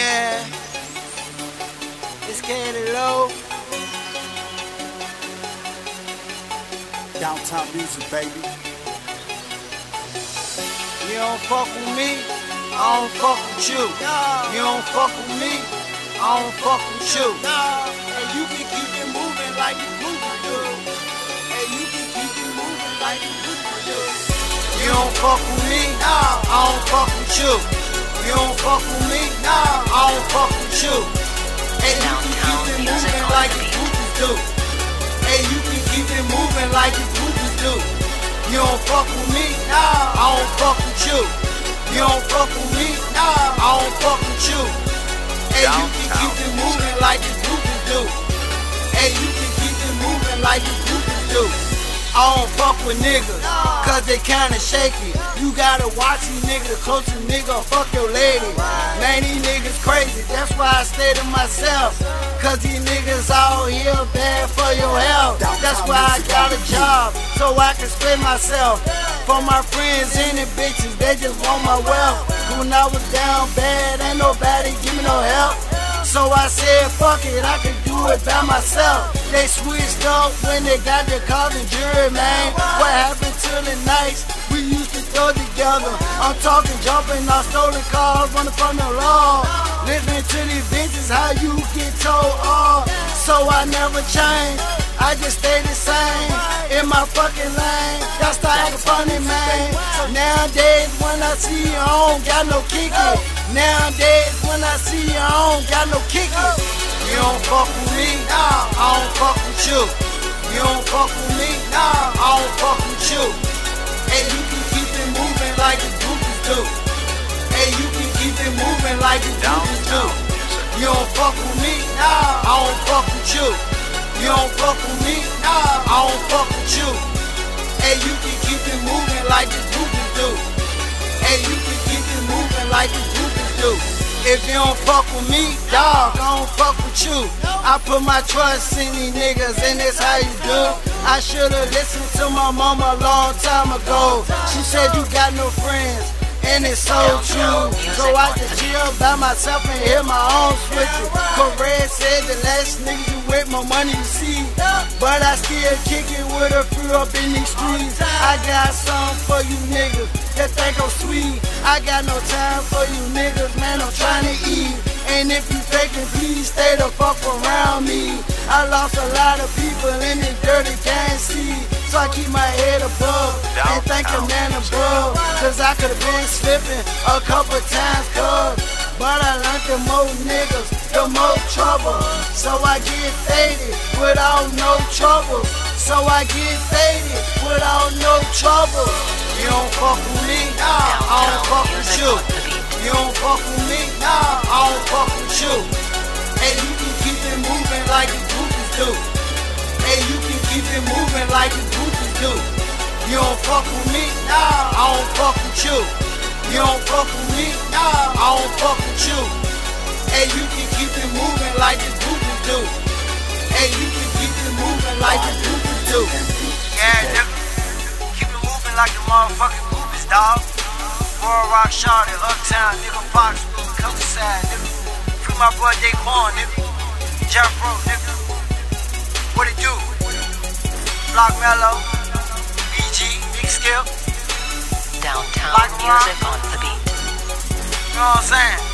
Yeah, it's Candy Low. Downtown music, baby. You don't fuck with me, I don't fuck with you. You don't fuck with me, I don't fuck with you. And you can keep it moving like you do. And you can keep it moving like you do. You don't fuck with me, I don't fuck with you. You don't fuck with me, I don't fuck with you. And you can keep it moving like you groupies do. And you can keep it moving like you groupies do. You don't fuck with me, I don't fuck with you. You don't fuck with me, I don't fuck with you. And you can keep it moving like you groupies do. And you can keep it moving like you groupies do. I don't fuck with niggas, cause they kinda shaky. You gotta watch these niggas, the closer nigga fuck your lady. Man, these niggas crazy, that's why I stay to myself. Cause these niggas out here bad for your health. That's why I got a job, so I can spend myself. For my friends and the bitches, they just want my wealth. When I was down bad, ain't nobody give me no help. So I said, fuck it, I can do it by myself. They switched up when they got their cars and jury, man. What happened to the nights we used to throw together? I'm talking jumping off stolen cars, running from the law. Listening to these bitches, how you get told off. So I never changed, I just stay the same. In my fucking lane, y'all start acting funny, man. Nowadays when I see you, I don't got no kicking. Nowadays when I see you, I don't got no kicking. You don't fuck with me, I don't fuck with you. You don't fuck with me, I don't fuck with you. And you can keep it moving like the groupies do. And you can keep it moving like the groupies do. You don't fuck with me, I don't fuck with you. You don't fuck with me, I don't fuck with you. And you can keep it moving like the groupies do. And you can keep it moving like the groupies do. If you don't fuck with me, dawg, I don't fuck with you. I put my trust in these niggas, and that's how you do. I should've listened to my mama a long time ago. She said you got no friends, and it's so true. Go out to jail by myself and hit my own switches. Correct said the last nigga you with, more money you see. But I still kick it with a few up in these streets. I got something for you niggas that think I'm sweet. I got no time for you niggas, man, I'm trying to eat. And if you faking, please stay the fuck around me. I lost a lot of people in this dirty gang scene. So I keep my head above and thank a man above. Cause I could've been slipping a couple times, cuz. But I learned the more niggas, the more trouble. So I get faded without no trouble. So I get faded without no trouble. You don't fuck with me, I don't fuck with you. You don't fuck with me, I don't fuck with you. And you can keep it moving like the groupies do. And you can keep it moving like the groupies do. You don't fuck with me, I don't fuck with you. You don't fuck with me, I don't fuck with you. And you can keep it moving like the groupies do. And you can keep it moving like the groupies do. Yeah, nigga, keep it moving like the motherfucking groupies, dawg. World Rock Charlotte, Uptown, nigga, Foxwood, Countryside, nigga. Free my boy Daquan, nigga. Jeff Rowe, nigga. What it do? Block Mellow, BG, Big Skip. Downtown Like music on the beat. You know what I'm saying?